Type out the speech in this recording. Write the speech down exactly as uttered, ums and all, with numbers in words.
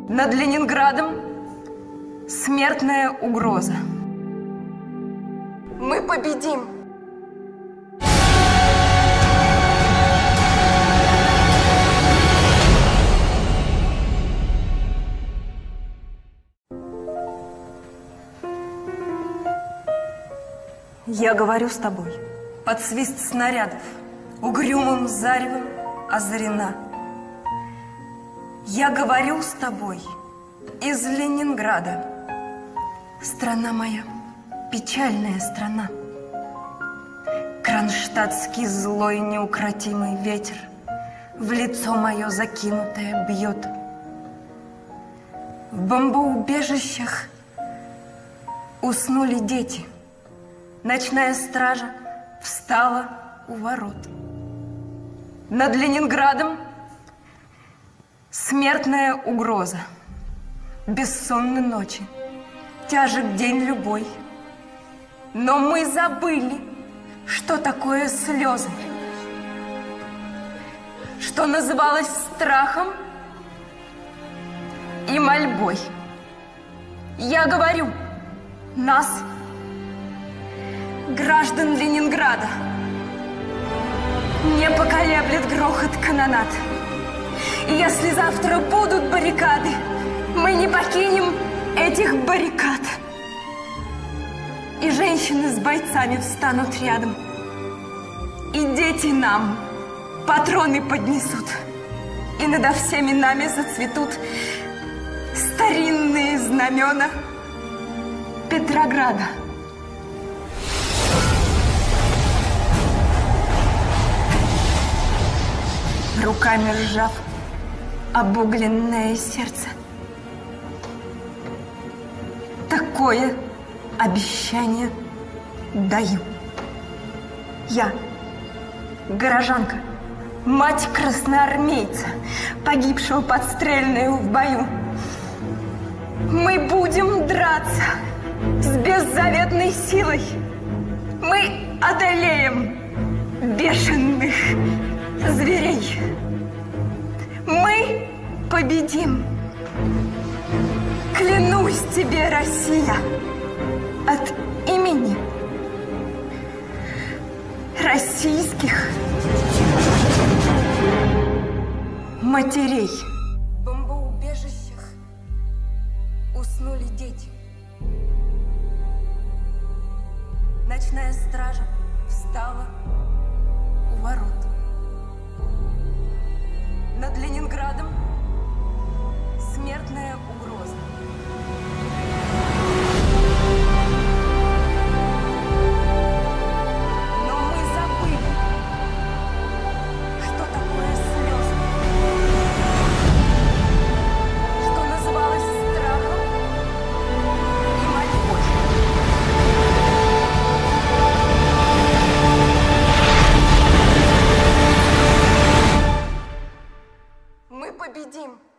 Над Ленинградом смертная угроза. Мы победим! Я говорю с тобой под свист снарядов, угрюмым заревом озарена. Я говорю с тобой из Ленинграда. Страна моя, печальная страна. Кронштадтский злой неукротимый ветер в лицо мое закинутое бьет. В бомбоубежищах уснули дети. Ночная стража встала у ворот. Над Ленинградом смертная угроза. Бессонны ночи, тяжек день любой. Но мы забыли, что такое слезы, что называлось страхом и мольбой. Я говорю, нас, граждан Ленинграда, не поколеблет грохот канонад. И если завтра будут баррикады, мы не покинем этих баррикад. И женщины с бойцами встанут рядом, и дети нам патроны поднесут, и надо всеми нами зацветут старинные знамена Петрограда. Руками сжав обугленное сердце, такое обещание даю. Я, горожанка, мать красноармейца, погибшего подстрельную в бою. Мы будем драться с беззаветной силой. Мы одолеем бешеных зверей. Мы победим. Клянусь тебе, Россия, от имени российских матерей. В бомбоубежищах уснули дети. Ночная стража встала у ворот. Над Ленинградом смертная угроза. Но мы забыли, что такое слезы, что называлось страхом и мольбой. Мы победим!